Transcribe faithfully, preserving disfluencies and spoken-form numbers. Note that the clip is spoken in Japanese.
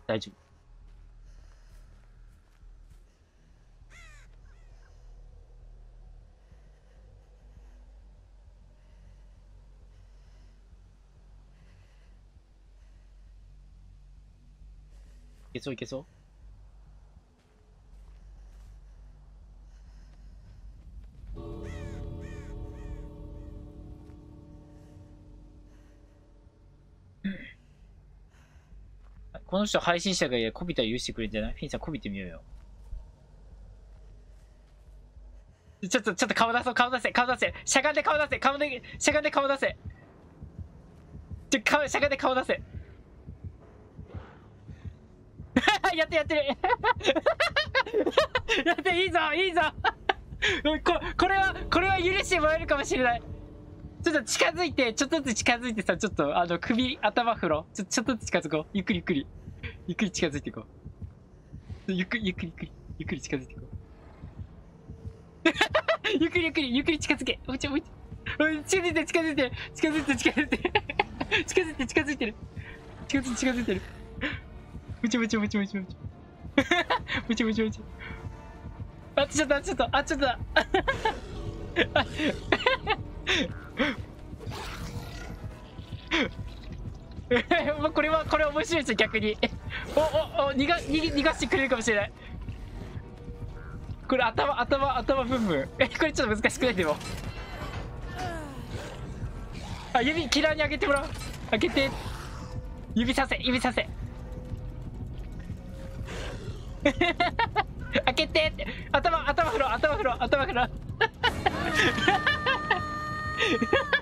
大丈夫。いけそういけそう。この人配信者がいや、こびたら許してくれるんじゃない？フィンさんこびてみようよ。ちょっと、ちょっと顔出そう、顔出せ、顔出せ。しゃがんで顔出せ、顔で、しゃがんで顔出せ。ちょ、顔、しゃがんで顔出せ。やってやってる。やっていいぞ、いいぞ。こ、これは、これは許してもらえるかもしれない。ちょっと近づいて、ちょっとずつ近づいてさ、ちょっと、あの、首、頭振ろう。ちょ、ちょっとずつ近づこう。ゆっくりゆっくり。ゆっくり近づいていこう。ゆっくりゆっくりゆっくり。ゆっくり近づいていこう。ゆっくりゆっくりゆっくり近づけ。おいちょ、おいちょ。近づいて近づいてる。近づいて近づいてる。近づいて近づいてる。近づいて近づいてる。むちゃむちゃむちゃむちゃむちゃ。むちゃむちゃむちゃ。あ、ちょっと、ちょっと、あ、ちょっと。もうこれは、これ面白いですよ、逆に。お、お、お、逃が、逃げ、逃がしてくれるかもしれない。これ頭、頭、頭ブンブン。え、これちょっと難しくないでも。あ、指、キラーに上げてもらう。開けて。指させ、指させ。開けてって。頭、頭振ろう、頭振ろう、頭振ろう。